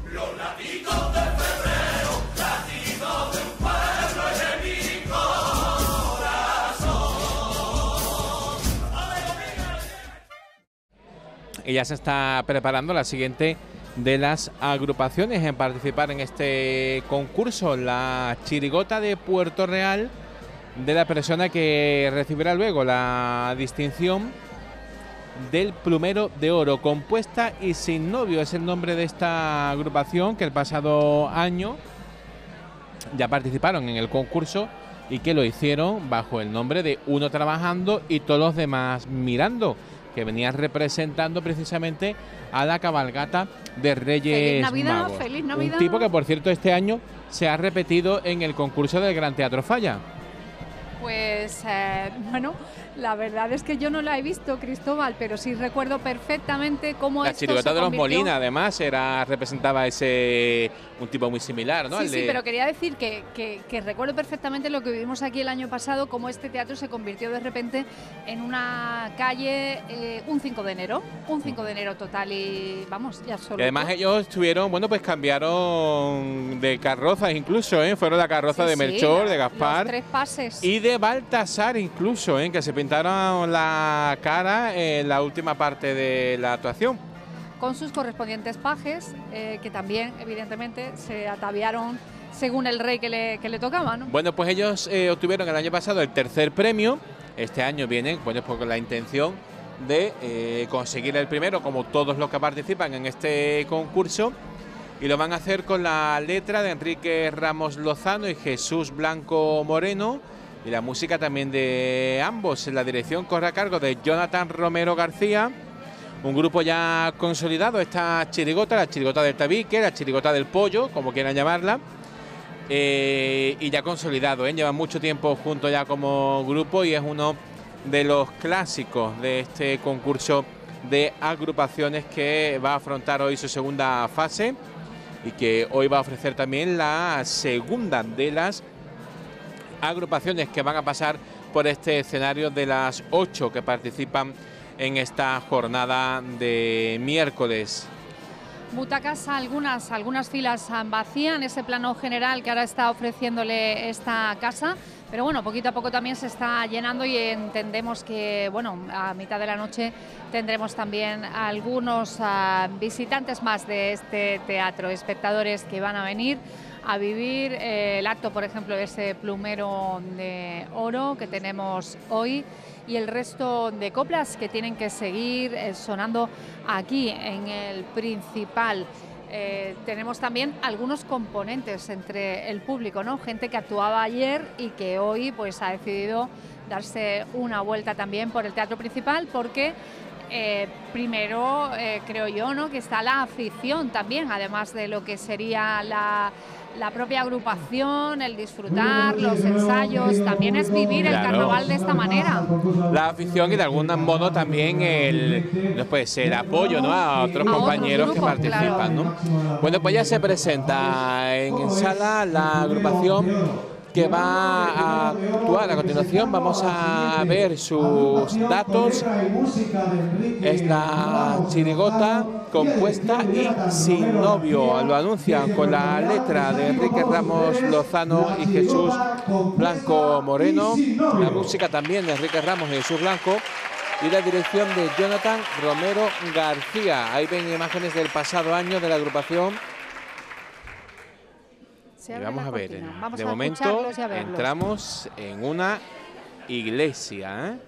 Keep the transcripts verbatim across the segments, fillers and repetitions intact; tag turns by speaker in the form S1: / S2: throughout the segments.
S1: Los latidos de febrero, latidos de un pueblo y de mi corazón.
S2: Y ya se está preparando la siguiente de las agrupaciones en participar en este concurso, la chirigota de Puerto Real, de la persona que recibirá luego la distinción del plumero de oro. Compuesta y sin novio es el nombre de esta agrupación, que el pasado año ya participaron en el concurso y que lo hicieron bajo el nombre de Uno Trabajando y todos los demás mirando, que venía representando precisamente a la cabalgata de Reyes
S3: Feliz Navidad,
S2: Magos.
S3: feliz Navidad.
S2: Un tipo que, por cierto, este año se ha repetido en el concurso del Gran Teatro Falla.
S3: Pues eh, bueno, la verdad es que yo no la he visto, Cristóbal, pero sí recuerdo perfectamente cómo
S2: La
S3: esto
S2: chirigota
S3: se
S2: de los
S3: convirtió...
S2: Molina, además, era representaba ese un tipo muy similar, ¿no?
S3: Sí,
S2: Al
S3: sí,
S2: de...
S3: pero quería decir que, que, que recuerdo perfectamente lo que vivimos aquí el año pasado, cómo este teatro se convirtió de repente en una calle eh, un cinco de enero, un cinco de enero total y vamos, ya solo.
S2: Y además ellos estuvieron, bueno, pues cambiaron de carrozas incluso, ¿eh? Fueron la carroza
S3: Sí,
S2: de
S3: sí,
S2: Melchor,
S3: la-
S2: de Gaspar.
S3: los tres pases.
S2: Y de Baltasar incluso, ¿eh? Que se pintaron la cara en la última parte de la actuación.
S3: Con sus correspondientes pajes, eh, que también, evidentemente, se ataviaron según el rey que le, que le tocaba, ¿no?
S2: Bueno, pues ellos eh, obtuvieron el año pasado el tercer premio. Este año vienen, bueno, pues con la intención de eh, conseguir el primero, como todos los que participan en este concurso. Y lo van a hacer con la letra de Enrique Ramos Lozano y Jesús Blanco Moreno. Y la música también de ambos. La dirección corre a cargo de Jonathan Romero García. Un grupo ya consolidado, esta chirigota, la chirigota del tabique, la chirigota del pollo, como quieran llamarla. Eh, y ya consolidado, ¿eh? Llevan mucho tiempo juntos ya como grupo y es uno de los clásicos de este concurso de agrupaciones que va a afrontar hoy su segunda fase y que hoy va a ofrecer también la segunda de las agrupaciones que van a pasar por este escenario de las ocho que participan en esta jornada de miércoles.
S3: Butacas, algunas, algunas filas vacían, ese plano general que ahora está ofreciéndole esta casa, pero bueno, poquito a poco también se está llenando y entendemos que, bueno, a mitad de la noche tendremos también algunos uh, visitantes más de este teatro, espectadores que van a venir a vivir eh, el acto, por ejemplo, de ese plumero de oro que tenemos hoy y el resto de coplas que tienen que seguir eh, sonando aquí en el Principal. Eh, tenemos también algunos componentes entre el público, ¿no? Gente que actuaba ayer y que hoy pues ha decidido darse una vuelta también por el Teatro Principal porque eh, primero eh, creo yo, ¿no? Que está la afición también, además de lo que sería la la propia agrupación, el disfrutar, los ensayos, también es vivir el
S2: Claro.
S3: carnaval de esta manera.
S2: La afición y de algún modo también el, después, el apoyo, ¿no? A otros
S3: A
S2: compañeros
S3: otros
S2: que
S3: grupos,
S2: participan, ¿no? Bueno, pues ya se presenta en sala la agrupación que va a actuar a continuación. Vamos a ver sus datos. Es la chirigota compuesta y sin novio. Lo anuncian con la letra de Enrique Ramos Lozano y Jesús Blanco Moreno. La música también de Enrique Ramos y Jesús Blanco. Y la dirección de Jonathan Romero García. Ahí ven imágenes del pasado año de la agrupación.
S3: Se
S2: Y
S3: abre
S2: vamos
S3: la
S2: a ver,
S3: cortina. Vamos
S2: de
S3: a
S2: momento
S3: escucharlos y a verlos.
S2: entramos en una iglesia, ¿eh?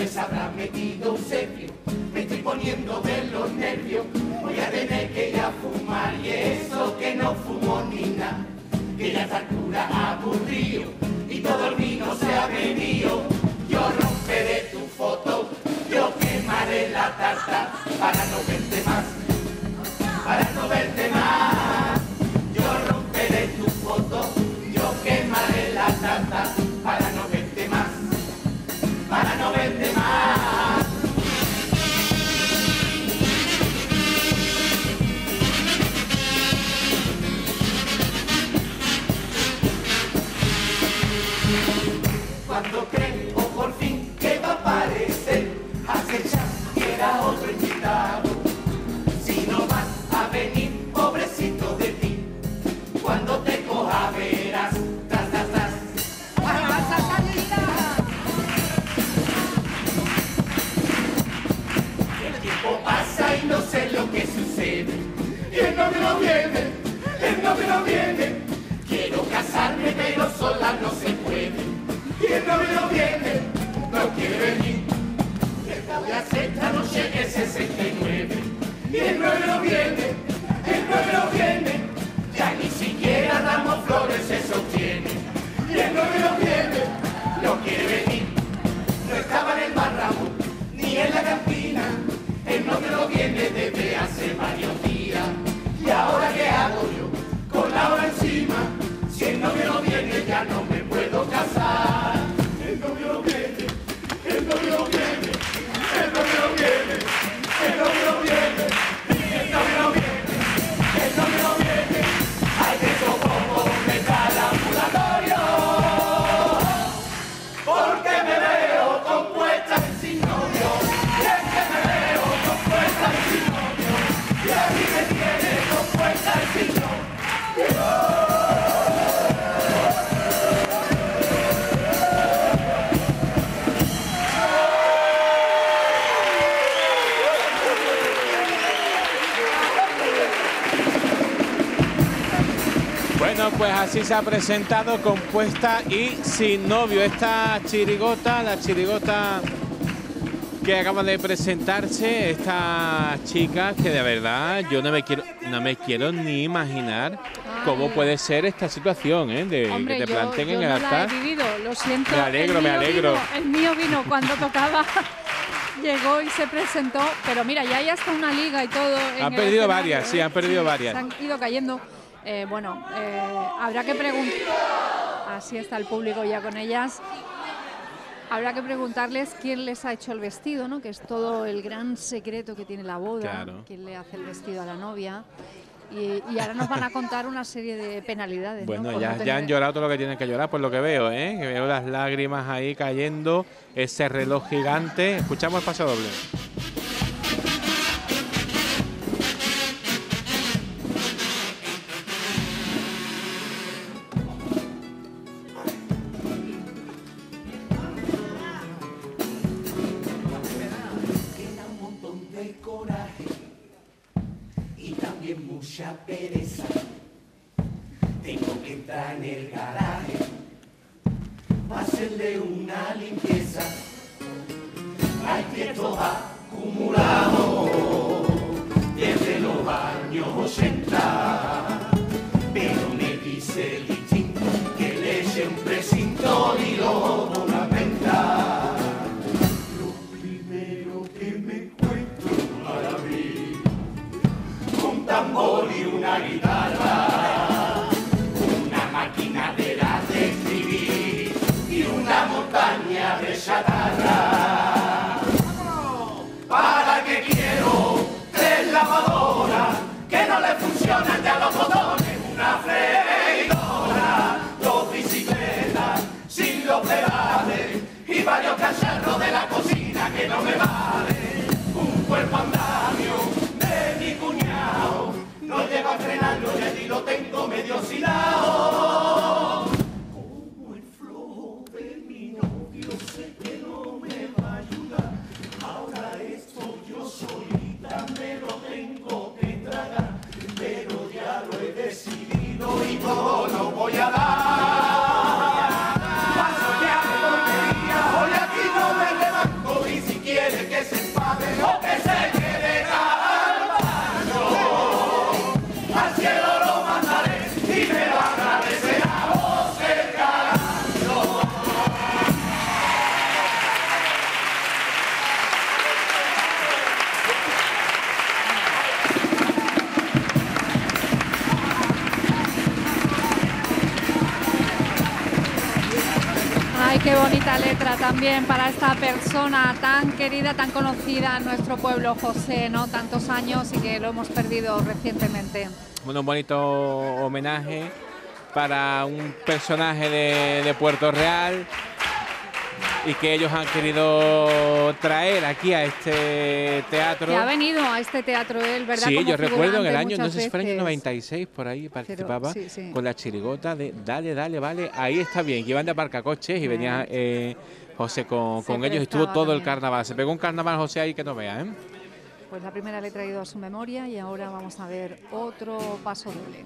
S1: ¿Dónde se habrá metido un sepio? Me estoy poniendo de los nervios. Voy a tener que ir a fumar y eso que no fumo ni nada. Que ya está el cura aburrido y todo el vino se ha bebido. Yo romperé tu foto, yo quemaré la tarta para no verte más, para no verte más. Yo romperé tu foto, yo quemaré la tarta para no verte más, para no verte más. Cuando creo por fin que va a aparecer, acechar que era otro invitado. Si no vas a venir, pobrecito de ti, cuando te coja verás, tras, tras, tras. El tiempo pasa y no sé lo que sucede, y el novio no viene, el novio no viene. Quiero casarme pero sola no se puede. Y el novio no viene, no quiere venir. ¿Qué voy a hacer esta noche en el sesenta y nueve? Y el novio no viene, el novio no viene. Ya ni siquiera damos flores se sostiene. Y el novio no viene, no quiere venir. No estaba en el barramo, ni en la cantina. El novio no viene desde hace varios días. ¿Y ahora qué hago yo? Con la hora encima. Si el novio no viene ya no me puedo casar. El novio no viene, el novio no viene, el novio no viene, el novio no viene, el novio no viene, el novio no viene. Ay, de como me está el ambulatorio, porque me veo compuesta y sin novio. Y es que me veo compuesta y sin novio, y a mí me tiene compuesta y sin novio.
S2: Bueno, pues así se ha presentado, compuesta y sin novio. Esta chirigota, la chirigota que acaba de presentarse, esta chica que de verdad yo no me quiero, no me quiero ni imaginar cómo puede ser esta situación, ¿eh? De
S3: Hombre,
S2: que te
S3: yo,
S2: planteen
S3: yo
S2: en el
S3: no
S2: altar.
S3: la he vivido, lo siento.
S2: Me alegro,
S3: el
S2: me
S3: mío
S2: alegro.
S3: Vino, el mío vino cuando tocaba, llegó y se presentó, pero mira, ya hay hasta una liga y todo. En
S2: Han
S3: el
S2: perdido
S3: escenario,
S2: varias, sí,
S3: ¿eh?
S2: han perdido
S3: Sí,
S2: varias.
S3: Se han ido cayendo. Eh, bueno, eh, habrá que preguntar. Así está el público ya con ellas. Habrá que preguntarles quién les ha hecho el vestido, ¿no? Que es todo el gran secreto que tiene la boda.
S2: Claro.
S3: Quién le hace el vestido a la novia. Y, y ahora nos van a contar una serie de penalidades.
S2: Bueno,
S3: ¿no? Por
S2: ya,
S3: no
S2: ya
S3: tener-
S2: han llorado todo lo que tienen que llorar, por lo que veo, ¿eh? Que veo las lágrimas ahí cayendo, ese reloj gigante. Escuchamos el paso doble.
S1: Queda un montón de coraje y también mucha pereza. Tengo que entrar en el garaje para hacerle una limpieza. Hay tiestos acumulados desde los años ochenta, pero me dice el distinto que le eche un precinto y lo ornamenta. Lo primero que me encuentro para mí, un tambor y una guitarra, una máquina de las de escribir y una montaña de chatarra. ¿Para qué quiero tres lavadoras que no le funcionan ya los botones? Una freidora, dos bicicletas sin los pedales y varios cacharros de la cocina que no me valen. Un cuerpo andamio de mi cuñado, no llego a frenarlo y allí lo tengo
S3: bonita letra también para esta persona tan querida, tan conocida en nuestro pueblo, José, ¿no? Tantos años y que lo hemos perdido recientemente.
S2: Bueno, un bonito homenaje para un personaje de, de Puerto Real y que ellos han querido traer aquí a este teatro.
S3: Que ha venido a este teatro él, ¿verdad?
S2: Sí,
S3: Como
S2: yo recuerdo en el año, no
S3: muchas
S2: sé si fue el año
S3: veces.
S2: noventa y seis, por ahí participaba.
S3: Pero, sí, sí.
S2: Con la chirigota de Dale, Dale, Vale, ahí está bien, que iban de aparcacoches y venía eh, José con, con ellos y estuvo todo
S3: también.
S2: el carnaval. Se pegó un carnaval José ahí que no vea, ¿eh?
S3: Pues la primera le he traído a su memoria y ahora vamos a ver otro paso doble.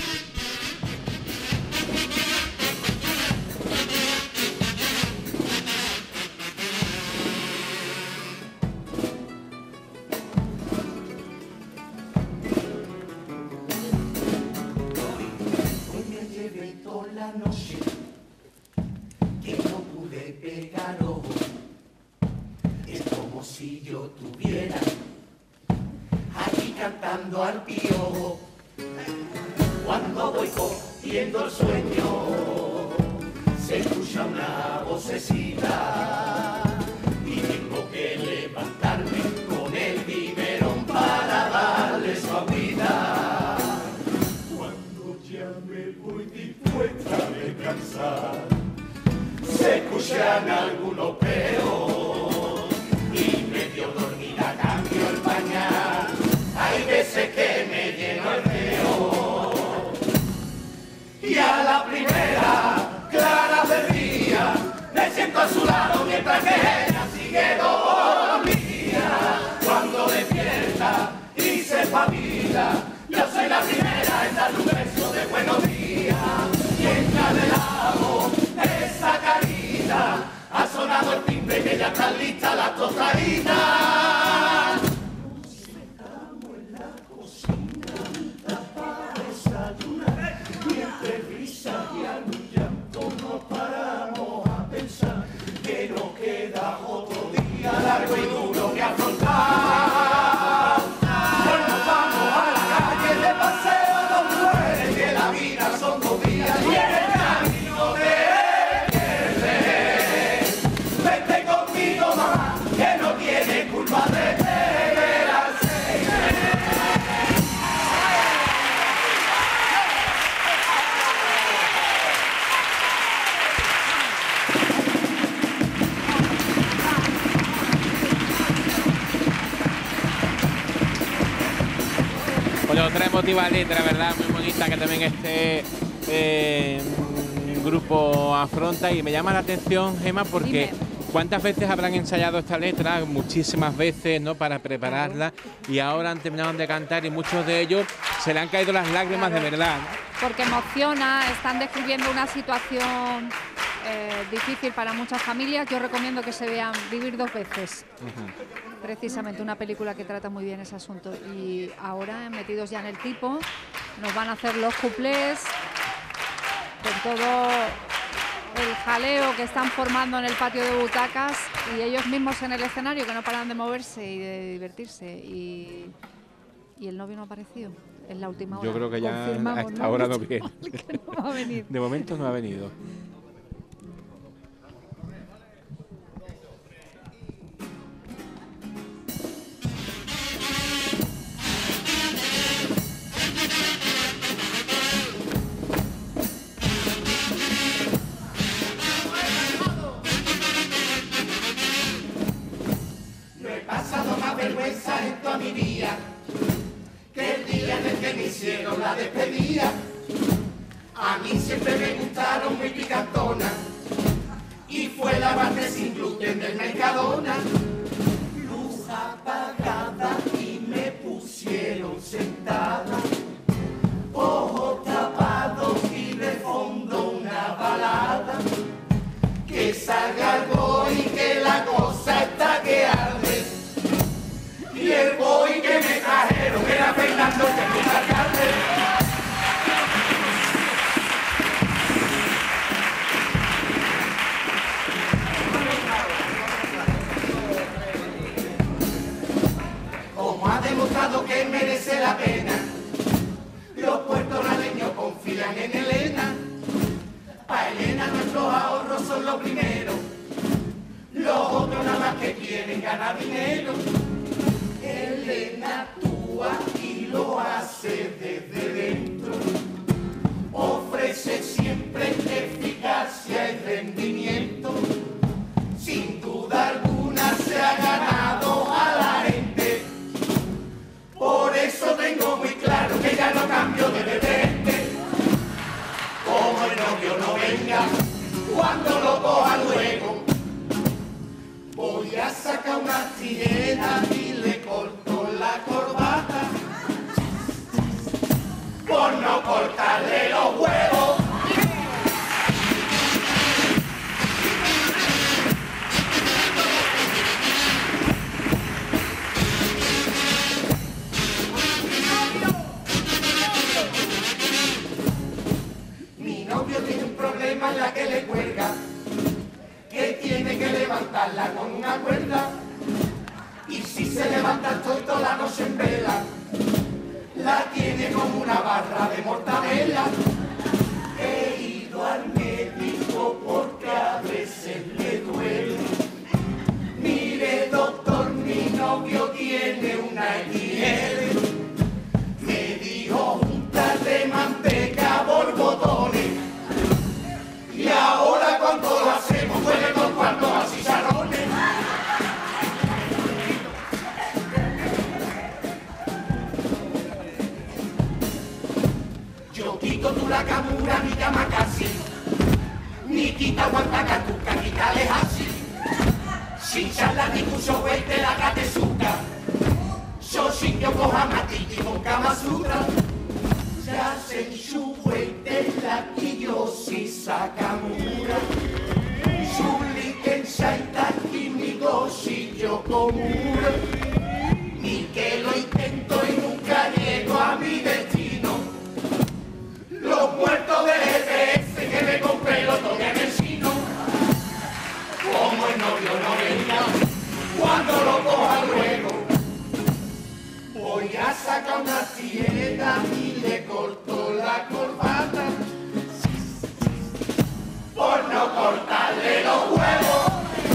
S1: Hoy me llevé toda la noche que no pude pegar ojo. Es como si yo tuviera aquí cantando al piojo. Cuando voy cogiendo el sueño se escucha una vocecita y tengo que levantarme con el biberón para darle su vida. Cuando ya me voy dispuesta a descansar se escuchan algunos peos y medio dormida cambio el pañal. Hay veces que me lleno el peo y a la primera clara del día me siento a su lado mientras que ella sigue dormida. Cuando despierta y se espabila, yo soy la primera en darle un beso de buenos días. Y entra de lado esa carita, ha sonado el timbre que ya están listas las tostaditas. Estamos en la cocina para desayunar y entre risas y anullando no paramos a pensar que nos queda otro día largo y duro que afrontar. Hoy nos vamos a la calle de paseo dos mujeres, que la vida son dos días y en el camino te pierdes. Vente conmigo, mamá, que no tiene culpa de perderse.
S2: Bueno, otra emotiva letra, ¿verdad? Muy bonita que también este eh, grupo afronta y me llama la atención, Gemma, porque
S3: Dime.
S2: ¿cuántas veces habrán ensayado esta letra? Muchísimas veces, ¿no? Para prepararla y ahora han terminado de cantar y muchos de ellos se le han caído las lágrimas
S3: Claro.
S2: de verdad, ¿no?
S3: Porque emociona, están describiendo una situación eh, difícil para muchas familias. Yo recomiendo que se vean Vivir dos veces. Precisamente una película que trata muy bien ese asunto. Y ahora, metidos ya en el tipo, nos van a hacer los cuplés con todo el jaleo que están formando en el patio de butacas y ellos mismos en el escenario que no paran de moverse y de divertirse. Y, y el novio no ha aparecido en la última hora.
S2: Yo creo que ya
S3: Confirmamos,
S2: a esta hora no viene.
S3: Que no va a venir.
S2: De momento no ha venido.
S1: No he pasado más vergüenza en toda mi vida que el día en el que me hicieron la despedida. A mí siempre me gustaron muy picantonas y fue la base sin gluten del Mercadona. Luz apagada y me pusieron sentada, ojos tapados y de fondo una balada. Que salga algo y que la cosa está que arde. Y el boy que me trajeron era Fernando que me alcalde. Como ha demostrado que merece la pena, los puertorriqueños confían en Elena. Pa' Elena nuestros ahorros son lo primero. Los otros nada más que quieren ganar dinero. Elena actúa y lo hace desde dentro. Ofrece siempre eficacia y rendimiento. Sin duda alguna se ha ganado a la gente. Por eso tengo muy claro que ya no cambio de repente. Como el novio no venga, cuando lo coja luego, voy a sacar una tijera y le corto la corbata por no cortarle los huevos. Mi novio tiene un problema en la que le cuelga, que tiene que levantarla con una cuerda, y si se levanta toda la noche en vela, la tiene como una barra de mortadela. He ido al médico porque a veces le duele. Mire doctor, mi novio tiene una X L. Me dijo juntas de manteca borbotones. Y ahora cuando lo hacemos huele dos cuartos a chicharrones. Yo quito tu la camura, mi cama casi. Ni quita guantacatuca, quítale así. Sin charla ni cucho huete la catezuca. Yo sin que coja matiti con Kama Sutra. Ya se enchuete la quillosis Sakamura. Shuriken Shaitaki Migoshi Yokomura. Ni que lo intento y nunca llego a mi destino. Los muertos del G P S que me compré los toqué en el chino. Como el novio no venga, cuando lo coja luego, voy a sacar una tijera y le corto la corbata por no cortarle los huevos.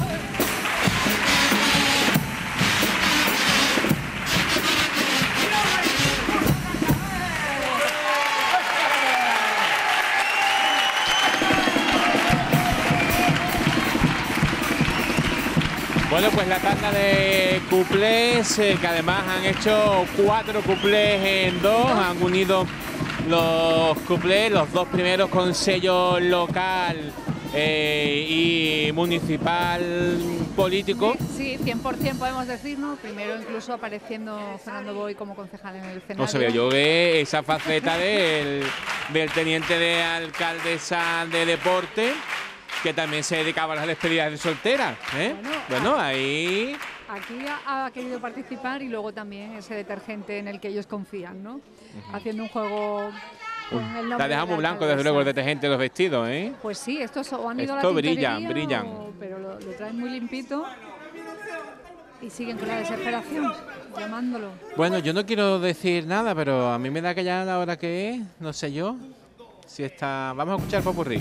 S2: Bueno, pues la tanda de cuplés, eh, que además han hecho cuatro cuplés en dos, han unido los cuplés, los dos primeros con sello local eh, y municipal político.
S3: Sí, sí, cien por cien podemos decir, ¿no? Primero incluso apareciendo Fernando Boy como concejal en el escenario.
S2: No sabía yo ve esa faceta del, del teniente de alcaldesa de deporte, que también se dedicaba a las despedidas de soltera, ¿eh? Bueno, bueno, ahí...
S3: Aquí ha, ha querido participar y luego también ese detergente en el que ellos confían, ¿no? Uh-huh. Haciendo un juego con el nombre.
S2: La dejamos blanco, desde luego, el detergente de los vestidos, ¿eh?
S3: Pues sí, estos o han ido
S2: Esto
S3: a la
S2: brillan, brillan.
S3: O, pero lo, lo traen muy limpito y siguen con la desesperación, llamándolo.
S2: Bueno, yo no quiero decir nada, pero a mí me da que ya la hora que es, no sé yo, si está... Vamos a escuchar popurrí.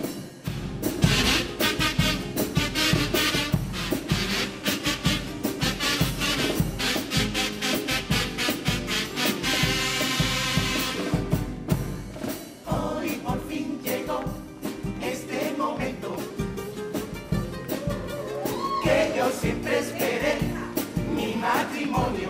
S1: Siempre esperé mi matrimonio,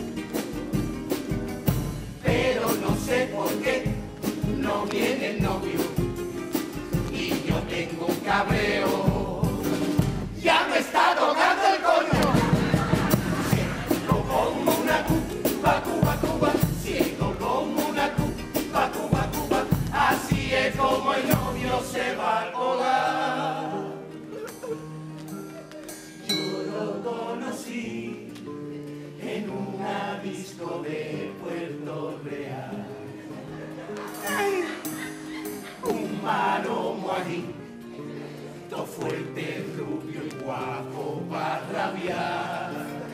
S1: pero no sé por qué no viene el novio y yo tengo un cabreo. Ya me está tocando el coño. Ciego como una cuba, cuba, cuba. Ciego como una cuba, cuba, cuba. Así es como el novio se va a colar. Conocí en una disco de Puerto Real. Un maromo allí, todo fuerte, rubio y guapo para rabiar.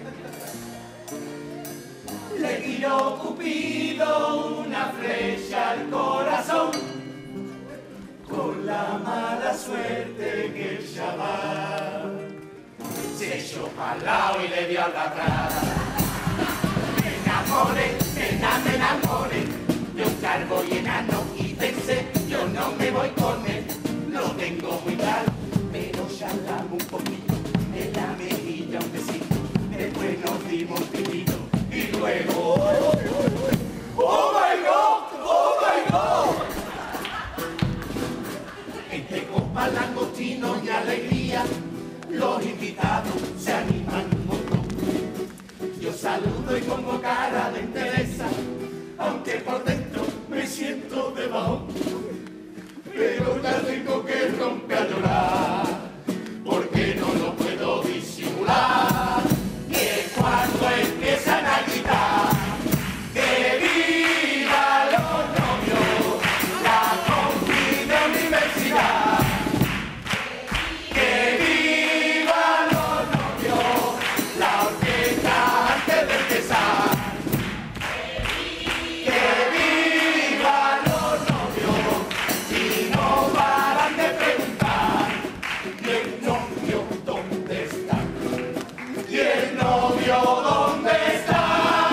S1: Le tiró Cupido una flecha al corazón con la mala suerte que el chaval se echó al lado y le dio a la atrás. Me enamoré, me enamoré, me enamoré de un calvo y enano y pensé, yo no me voy con él, lo tengo muy claro, pero charlamos un poquito, en la mejilla un besito, después nos dimos un tirito y luego... ¡Oh my God! ¡Oh my God! Entre copas, langostinos y alegría, los invitados se animan un montón. Yo saludo y pongo cara de entereza, aunque por dentro me siento de bajón. Pero ya tengo que romper a llorar, porque no lo puedo disimular. Y es cuando empiezan a gritar que viva los novios, la combi de universidad. Que viva los novios, la orquesta antes de empezar. Que viva los novios y no paran de preguntar. ¿Y el novio dónde está? ¿Y el novio dónde está?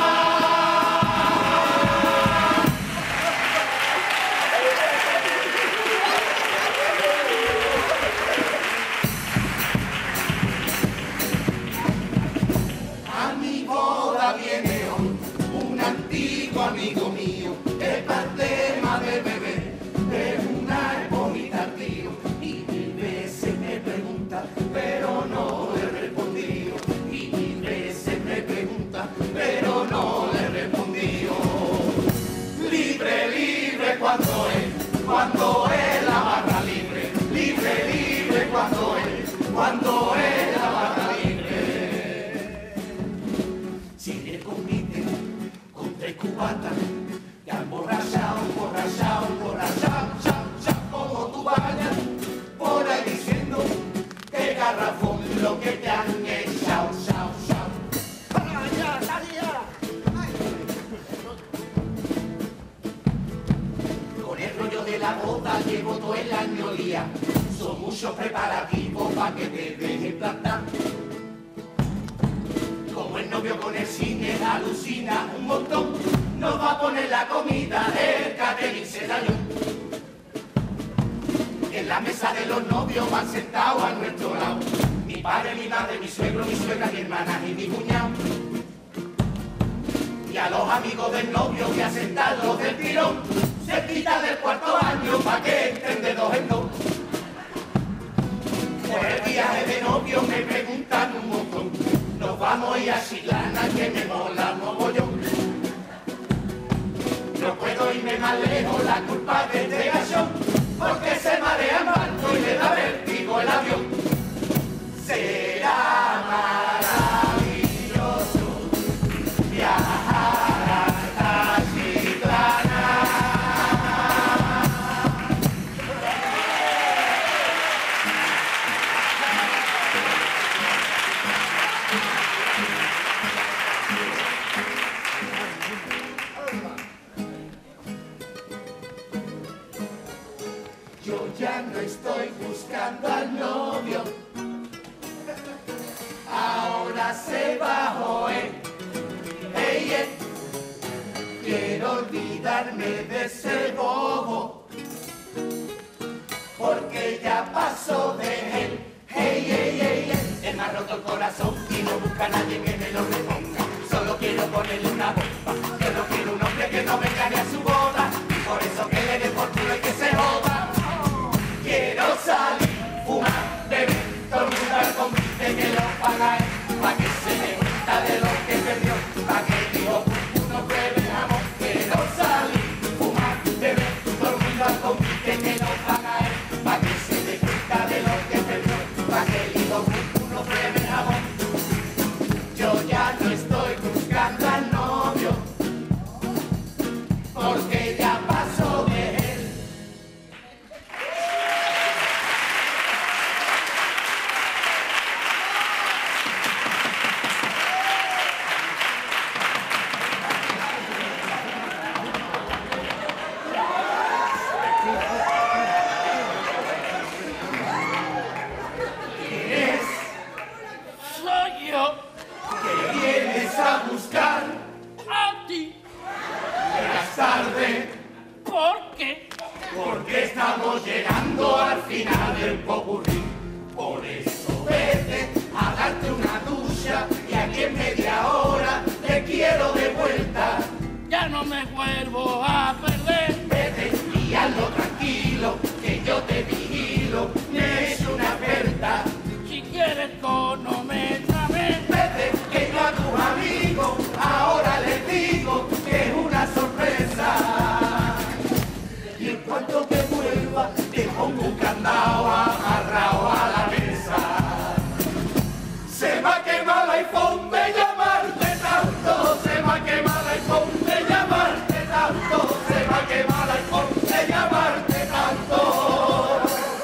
S1: A mi boda viene hoy un antiguo amigo mío, es tema de bebé, es una bonita tío, y mil veces me pregunta, pero no le he respondido, y mil veces me pregunta, pero no le he respondido. Libre, libre cuando es, cuando es la barra libre, libre, libre cuando es, cuando es la barra libre. Si le compite con tres cubatas, te han borrachado, borrachado, borrachado, chao, chao, como tú vayas por ahí diciendo que garrafón lo que te han echado, chao, chao. ¡Vaya, Talía! Con el rollo de la boda llevo todo el año día, son muchos preparativos para que te dejes plantar. Como el novio con el cine alucina un montón, nos va a poner la comida, el catering se dañó. En la mesa de los novios van sentados a nuestro lado, mi padre, mi madre, mi suegro, mi suegra, mi hermana y mi cuñado. Y a los amigos del novio que a sentarlos del tirón, se quita del cuarto año pa' que entren de dos en dos. Por el viaje de novio me preguntan un montón, nos vamos a ir a Chiclana que me mola mogollón. No puedo irme más lejos, la culpa de este gachón, porque se marea en barco y le da vértigo el avión. Será maravilloso viajar hasta Chiclana. Yo ya no estoy buscando al novio, ahora se bajó él, hey, hey. Quiero olvidarme de ese bobo, porque ya pasó de él, hey, hey, hey, hey. Él me ha roto el corazón y no busca a nadie que me lo reponga, solo quiero ponerle una bomba, yo no quiero un hombre que no venga ni a su boda, y por eso que le dé por culo y que se joda. Quiero salir, fumar, beber, todo el mundo al convite que lo paga él, pa' que se dé cuenta de lo que perdió, pa' que digo, uno pruebe amor. Quiero salir, fumar, beber, todo el mundo al convite que lo paga él, pa' que se dé cuenta de lo que perdió, pa' que digo, uno pruebe amor. Yo ya no estoy buscando al novio, ya no me vuelvo a perder. Vete y hazlo tranquilo, que yo te vigilo, me es una experta. Si quieres cronométrame. Vete, que yo a tus amigos ahora les digo que es una sorpresa. Y en cuanto te vuelva, te pongo un candado amarrado a la mesa. Se me ha quemado el iPhone de llamarte tanto, se me ha quemado el iPhone de llamarte tanto, se me ha quemado el iPhone de llamarte tanto.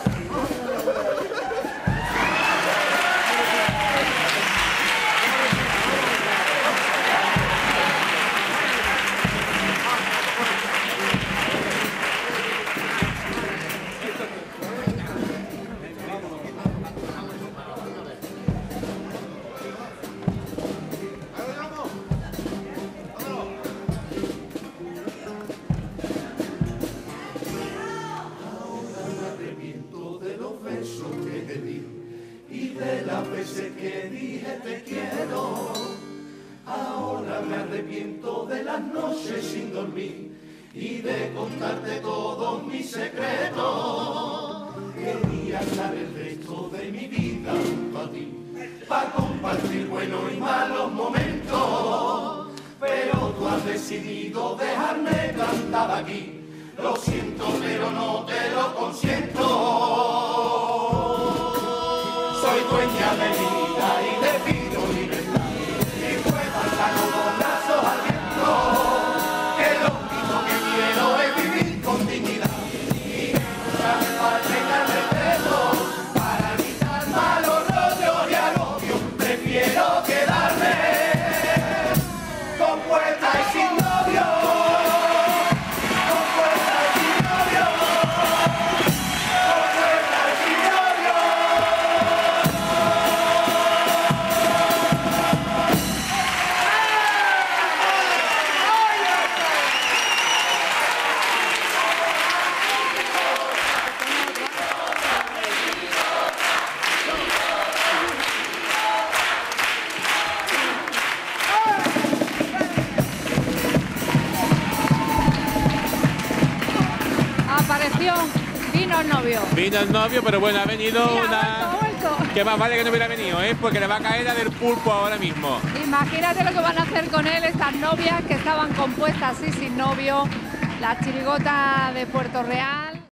S1: Las veces que dije te quiero, ahora me arrepiento de las noches sin dormir y de contarte todos mis secretos. Quería estar el resto de mi vida junto a ti, para compartir buenos y malos momentos, pero tú has decidido dejarme plantada aquí. Lo siento, pero no te lo consiento. Soy dueña de mi vida y le pido libertad, y puedo alzar los brazos al viento, que lo único que quiero es vivir con dignidad, y que nunca me falte el respeto, para evitar malos rollos y agobio, prefiero quedarme con puerta y sin novio, con puerta y sin novio, con puerta y sin novio.
S3: Apareció, vino el novio.
S2: Vino el novio, pero bueno, ha venido
S3: Mira,
S2: una...
S3: ha vuelto, ha vuelto.
S2: Que más vale que no hubiera venido, ¿eh? Porque le va a caer la del pulpo ahora mismo.
S3: Imagínate lo que van a hacer con él estas novias que estaban compuestas así sin novio, la chirigota de Puerto Real.